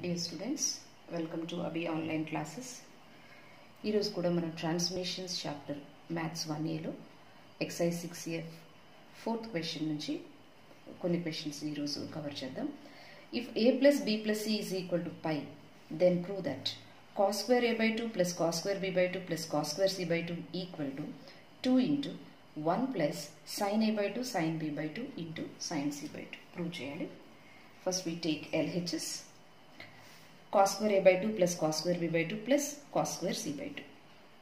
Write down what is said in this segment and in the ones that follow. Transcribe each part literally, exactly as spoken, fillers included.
Dear students, welcome to Abhi online classes. ఈరోజు కూడా మనం ట్రాన్స్ఫర్మేషన్స్ చాప్టర్ మ్యాథ్స్ వన్ ఏలో exercise six F fourth question నుంచి కొన్ని క్వశ్చన్స్ ఈరోజు కవర్ చేద్దాం. If A plus B plus C is equal to pi then prove that cos square A by two plus cos square B by two plus cos square C by two equal to two into one plus sin A by two sin B by two into sin C by two prove చేయాలి. First we take L H S, cos square a by two plus cos square b by two plus cos square c by two.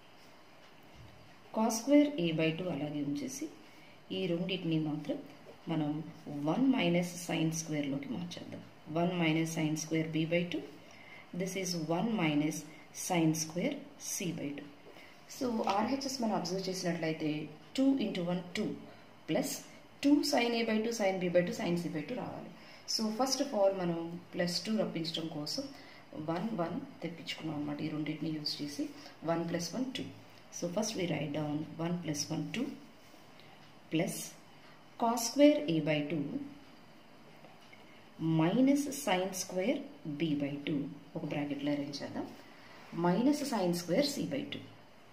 Cos square a by two అలాగే ఉంచేసి ఈ రెండింటిని మాత్రం మనం one minus sin స్క్వేర్లోకి మార్చేద్దాం. One minus sin square b by two. This is one minus sin square c by two. So R H S మనం observe చేసినట్లయితే two into one two plus two sin A by two sin B by two sin C by two రావాలి. So first of all మనం plus two రప్పించడం కోసం one one తెప్పించుకున్నాం అన్నమాట. ఈ రెండింటిని యూజ్ చేసి one plus one two. So first we write down one plus one two plus cos square A by two minus sin square B by two ఒక బ్రాకెట్లో అరేంజ్ చేద్దాం, minus sin square C by two.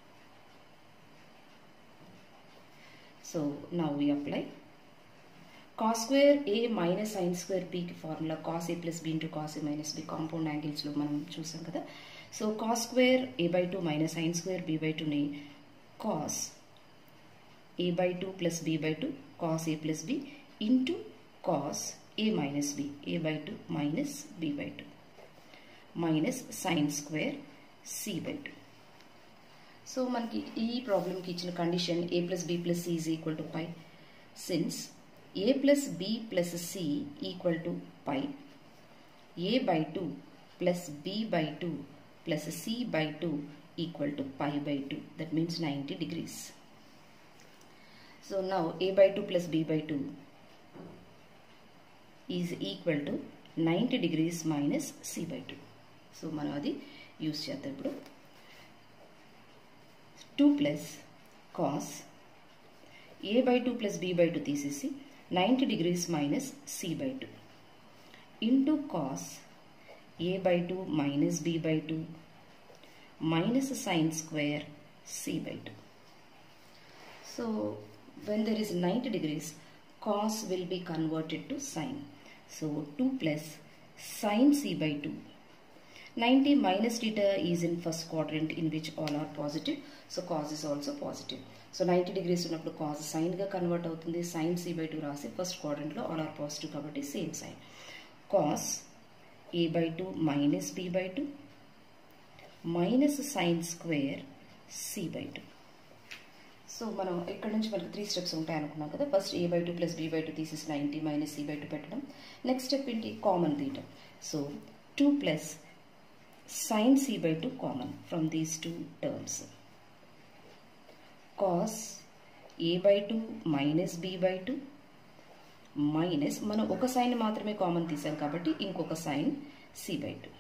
So now we apply cos square a minus sin square b की formula cos a plus b into cos a minus b compound angles లో మనం చూసాం కదా. So cos square a by two minus sin square b by two ని cos a by two plus b by two cos a plus b into cos a minus b a by two minus b by two minus sin square c by two. So మనకి ఈ ప్రాబ్లంకి ఇచ్చిన condition a plus b plus c is equal to pi. Since a plus b plus c equal to pi, a by two plus b by two plus c by two equal to pi by two. That means ninety degrees. So now a by two plus b by two is equal to ninety degrees minus c by two. So మనం అది use చేద్దాం. ఇప్పుడు two plus cos a by two plus b by two తీసేసి ninety degrees minus c by two into cos a by two minus b by two minus sin square c by two. So when there is ninety degrees, cos will be converted to sin. So two plus sin c by two. ninety minus theta is in first quadrant in which all are positive. So cos is also positive. So ninety degrees ఉన్నప్పుడు cos సైన్గా convert అవుతుంది. Sin C by two రాసి first క్వాడ్రంట్లో all are positive కాబట్టి same sin. Cos A by two minus B by two minus sin square C by two. So మనం ఇక్కడ నుంచి మనకు త్రీ స్టెప్స్ ఉంటాయి అనుకున్నాం కదా. First A by two plus B by two తీసేసి ninety minus C by two పెట్టడం. Next step ఏంటి, కామన్ తీయటం. So two plus sign C by two common from these two terms. cos a by two minus b by two minus మనం ఒక sin మాత్రమే common తీసాం కాబట్టి ఇంకొక sin c by two.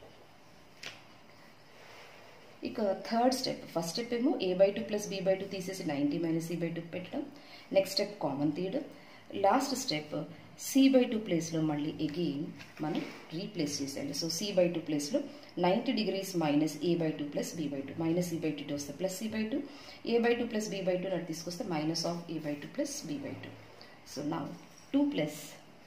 ఇక థర్డ్ స్టెప్, ఫస్ట్ స్టెప్ ఏమో a by two plus b by two తీసేసి ninety minus c by two పెట్టడం. నెక్స్ట్ స్టెప్ కామన్ తీయడం. Last step c by two ప్లేస్లో మళ్ళీ అగెయిన్ మనం రీప్లేస్ చేసేయాలి. సో c by two ప్లేస్లో ninety degrees minus a by two plus b by two minus c by two వస్తే plus c by two, a by two plus b by two నటు తీసుకొస్తే minus of a by two plus b by two. So now two plus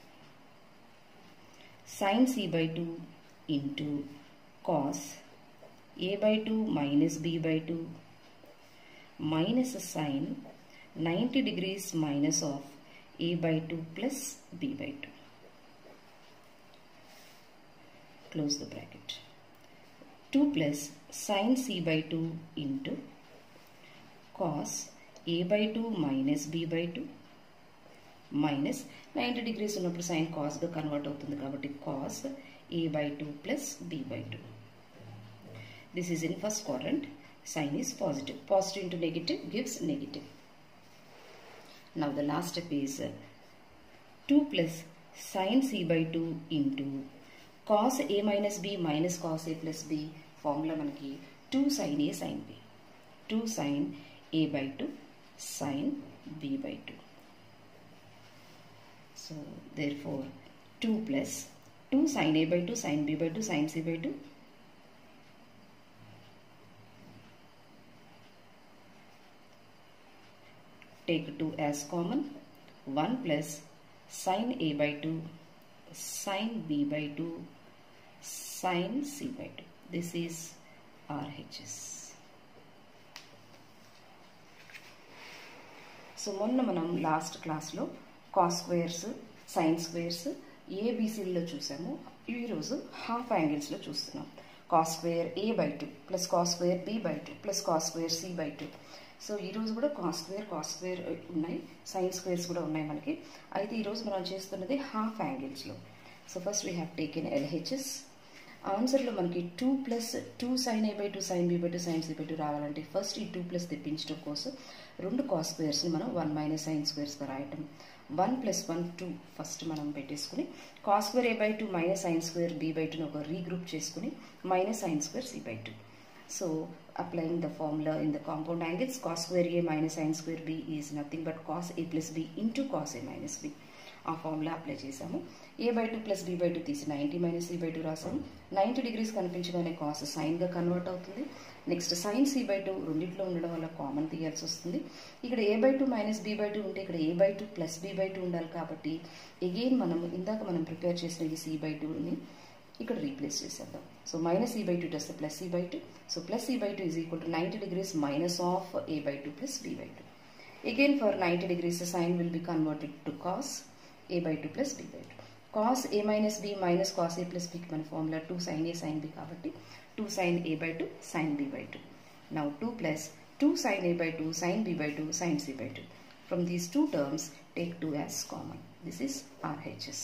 sin c by two into cos a by two minus b by two minus sin ninety degrees minus of a by two plus b by two. Close the bracket. two plus sin c by two into cos a by two minus b by two minus ninety degrees ఉన్నప్పుడు sin cos గా convert అవుతుంది కాబట్టి cos a by two plus b by two. This is in first quadrant. Sin is positive. Positive into negative gives negative. Now the last step is two plus sin c by two into cos a minus b minus cos a plus b. Formula మనకి two sin a sin b. two sin a by two sin b by two. So therefore two plus two sin A by two, sin B by two, sin C by two. Take two as common. one plus sin A by two, sin B by two, sin C by two. This is R H S. So, మొన్న మనం last క్లాస్లో cos squares, sin squares ఏబిసిలో చూసాము. ఈరోజు half యాంగిల్స్లో చూస్తున్నాం. Cos square A by two plus cos square B by two plus cos square C by two. So ఈరోజు కూడా కాస్ స్క్వేర్ కాస్ స్క్వేర్ ఉన్నాయి, సైన్ స్క్వేర్స్ కూడా ఉన్నాయి మనకి. అయితే ఈరోజు మనం చేస్తున్నది హాఫ్ యాంగిల్స్లో. So first we have taken LHS. ఆన్సర్లో మనకి two plus two sin A by two sin B by two sin C by two రావాలంటే ఫస్ట్ ఈ టూ ప్లస్ తెప్పించడం కోసం రెండు కాస్ స్క్వేర్స్ని మనం వన్ మైనస్ సైన్ స్క్వేర్స్గా రాయటం. One plus one two first మనం పెట్టేసుకుని cos square A by two minus sin square B by టూని ఒక రీగ్రూప్ చేసుకుని minus sin square C by two. So applying the formula in the compound angles, cos square A minus sin square B is nothing but cos A plus B into cos A minus B. ఆ formula apply చేసాము. A by two plus B by two తీసి ninety minus C by two రాసాము. Ninety degrees కనిపించగానే cos సైన్గా convert అవుతుంది. Next sin C by two రెండింటిలో ఉండడం వల్ల కామన్ తీయాల్సి వస్తుంది. ఇక్కడ A by two minus B by two ఉంటే ఇక్కడ A by two plus B by two ఉండాలి కాబట్టి అగైన్ మనం ఇందాక మనం ప్రిపేర్ చేసిన ఈ సి బై టూని ఇక్కడ రీప్లేస్ చేసేద్దాం. So minus C by two వస్తే plus C by two. So plus C by two is equal to ninety degrees minus of A by two plus B by two. Again for ninety degrees sin will be converted to cos a by two plus b by two. Cos a minus b minus cos a plus b की మన formula two sin a sin b కాబట్టి two sin a by two sin b by two. Now two plus two sin a by two sin b by two sin c by two. From these two terms take two as common. This is R H S.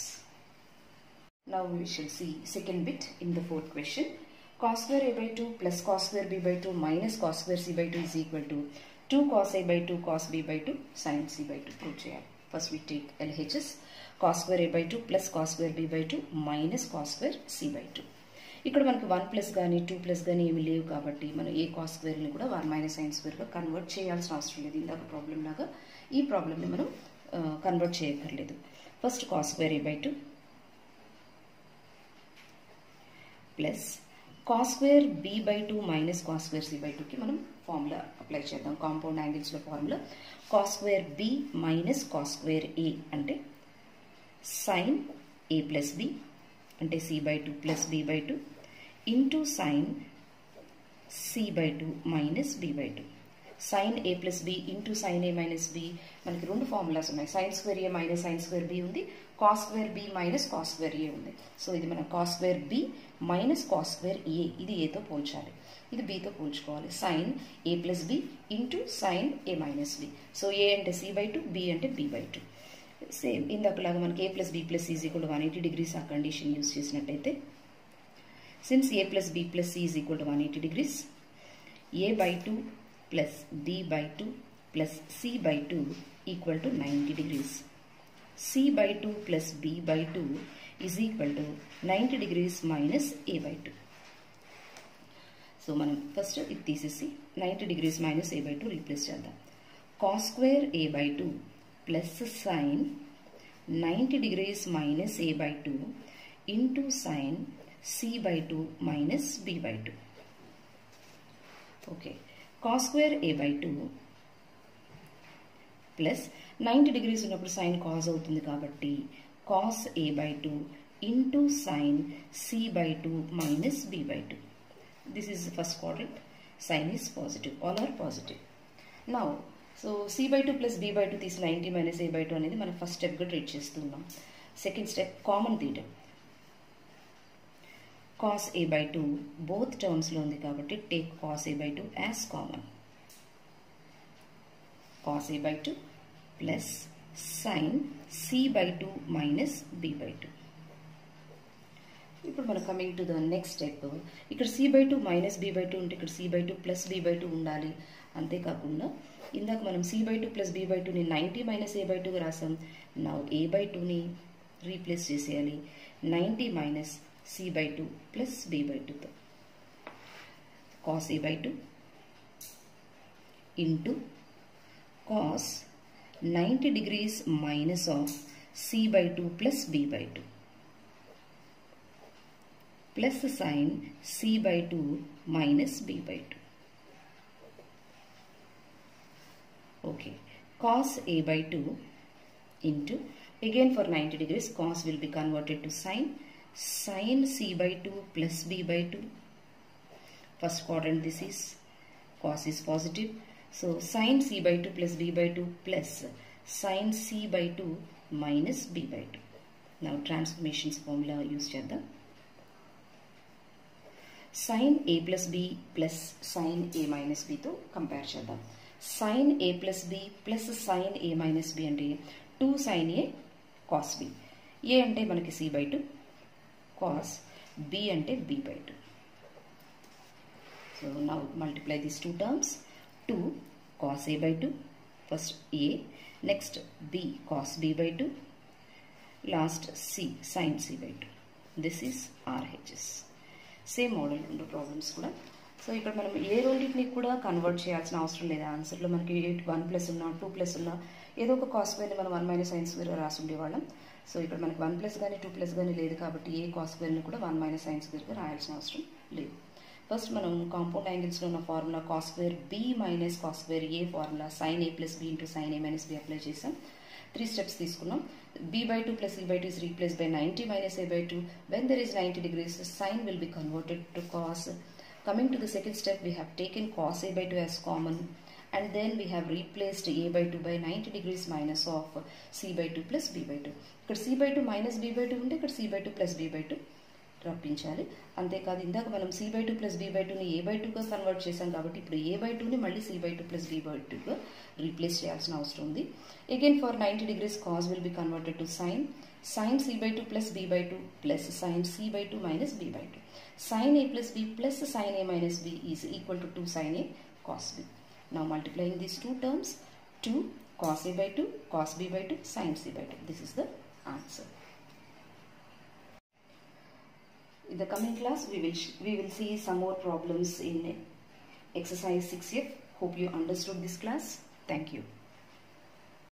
Now we shall see second bit in the fourth question. Cos square a by two plus cos square b by two minus cos square c by two is equal to two cos a by two cos b by two sin c by two. Prove చేయాలి. First we take L H S. Cos square a by two plus cos square b by two minus cos square c by two. ఇక్కడ మనకి one plus కానీ two plus కానీ ఏమి లేవు కాబట్టి మనం ఏ కాస్ స్క్వేర్ని కూడా వన్ మైనస్ సైన్ స్క్వేర్గా కన్వర్ట్ చేయాల్సిన అవసరం లేదు. ఇందాక ప్రాబ్లం లాగా ఈ ప్రాబ్లమ్ని మనం కన్వర్ట్ చేయక్కర్లేదు. First cos square A by two plus cos square B by two minus cos square C by టూకి మనం ఫార్ములా అప్లై చేద్దాం. కాంపౌండ్ యాంగిల్స్లో formula cos square B minus cos square A అంటే sin a plus b అంటే c by two plus b by two into sin c by two minus b by two. sin a plus b into sin a minus b మనకి రెండు formulas ఉన్నాయి. sin square a minus sin square b ఉంది, cos square b minus cos square a ఉంది. So ఇది మనం cos square b minus cos square a ఇది a తో పోల్చాలి, ఇది b తో పోల్చుకోవాలి. sin a plus b into sin a minus b. So a అంటే c by two, b అంటే b by two. సేమ్ ఇందాకలాగా మనకి A plus B plus is equal to one eighty degrees ఆ కండిషన్ యూజ్ చేసినట్టయితే since A plus B plus C is equal to one eighty degrees A by two plus B by two plus C by two equal to ninety degrees. C by two plus B by two is equal to ninety degrees minus A by two. So మనం first ఇది తీసేసి ninety degrees minus A by two replace చేద్దాం. Cos square A by two plus sin ninety degrees minus a by two into sin c by two minus b by two. Okay, cos square a by two plus ninety degrees ఉన్నప్పుడు sin cos అవుతుంది కాబట్టి cos a by two into sin c by two minus b by two. This is the first quadrant. Sin is positive. All are positive. Now so C by two plus B by two తీసి ninety minus A by two అనేది మనం first స్టెప్గా treat చేస్తున్నాం. Second step common తీయడం. Cos A by two both టర్మ్స్లో ఉంది కాబట్టి take cos A by two as common. Cos A by two plus sign C by two minus B by two. ఇప్పుడు మనం coming to the next step. ఇక్కడ C by two minus B by two ఉంటే ఇక్కడ C by two plus B by two ఉండాలి. అంతేకాకుండా ఇందాక మనం c by two plus B by టూని నైంటీ మైనస్ ఏ బై టూగా రాసాం. నా ఏ బై టూని రీప్లేస్ చేసేయాలి ninety minus C by two plus B by టూతో. Cos A by two into cos ninety degrees minus of c by two plus B by two. plus sin c by two minus b by two. Okay, cos a by two into, again for ninety degrees, cos will be converted to sin, sin c by two plus b by two. First quadrant this is, cos is positive. So sin c by two plus b by two plus sin c by two minus b by two. Now transformations formula use chedam. Sin a plus b plus sin a minus b to compare chedam. Sin a plus b plus sin a minus b ante two sin a cos b. A ante manaki c by two, cos b ante b by two. So now multiply these two terms. two cos a by two, first a, next b cos b by two, last c sin c by two. This is R H S. Same model ఉండే problems కూడా. So ఇక్కడ మనం ఏ రెండింటిని కూడా convert చేయాల్సిన అవసరం లేదు. ఆన్సర్లో మనకి వన్ ప్లస్ ఉన్నా టూ ప్లస్ ఉన్నా ఏదో ఒక కాస్ స్క్వేర్ని మనం వన్ మైనస్ సైన్ స్క్వేర్ రాసి ఉండేవాళ్ళం. సో ఇక్కడ మనకి వన్ ప్లస్ కానీ టూ ప్లస్ కానీ లేదు కాబట్టి ఏ కాస్ స్క్వేర్ని కూడా వన్ మైనస్ సైన్ స్క్వేర్గా రాయాల్సిన అవసరం లేదు. ఫస్ట్ మనం కాంపౌండ్ యాంగిల్స్లో ఉన్న formula cos square B minus cos square a formula sine a plus B into sine a minus b apply చేసాం. త్రీ స్టెప్స్ తీసుకున్నాం. b by two plus e by two is replaced by ninety minus a by two. When there is ninety degrees, sine will be converted to cos. Coming to the second step, we have taken cos a by two as common, and then we have replaced a by two by ninety degrees minus of c by two plus b by two. ఇక్కడ c by two minus b by two ఉంటే ఇక్కడ c by two plus b by two రప్పించాలి. అంతేకాదు ఇందాక మనం c by two plus b by two ని a by two గా convert చేసాం కాబట్టి ఇప్పుడు a by two ని మళ్ళీ c by two plus b by two గా రీప్లేస్ చేయాల్సిన అవసరం ఉంది. Again for ninety degrees cos will be converted to sin, sin c by two plus b by two plus sin c by two minus b by two. Sin a plus b plus sin a minus b is equal to two sin a cos b. Now multiplying these two terms, two cos a by two, cos b by two, sin c by two. This is the answer. In the coming class, we will we will see some more problems in exercise six F. Hope you understood this class. Thank you.